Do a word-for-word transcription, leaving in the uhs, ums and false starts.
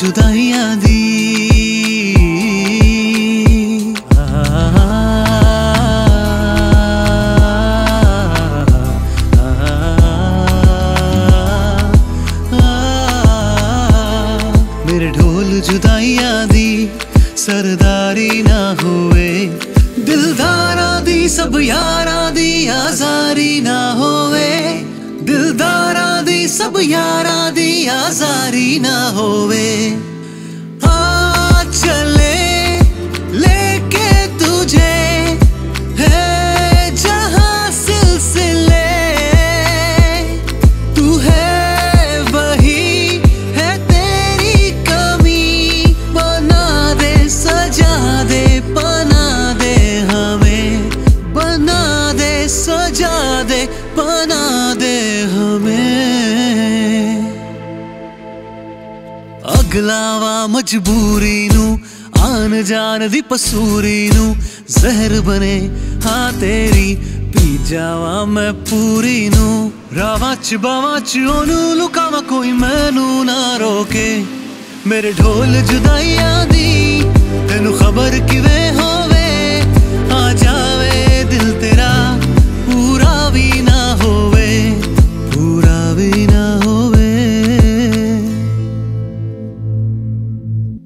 जुदाइयां दी मेरे ढोल जुदाइयां दी सरदारी ना होवे दिलदारा दी सब यारा दी आजारी ना होवे दिलदारा दी सब यारा दी आजारी ना होवे आ चले लेके तुझे है जहां सिलसिले तू है वही है तेरी कमी बना दे सजा दे बना दे हमें बना दे सजा दे बना दे अगलावा मजबूरी नू आन जान दी पसूरी नू जहर बने हाँ तेरी पी जावा मैं पूरी नू रावा च बावा च ओनू लुकावा कोई मैनू ना रोके मेरे ढोल जुदाइयां दी तेनू खबर की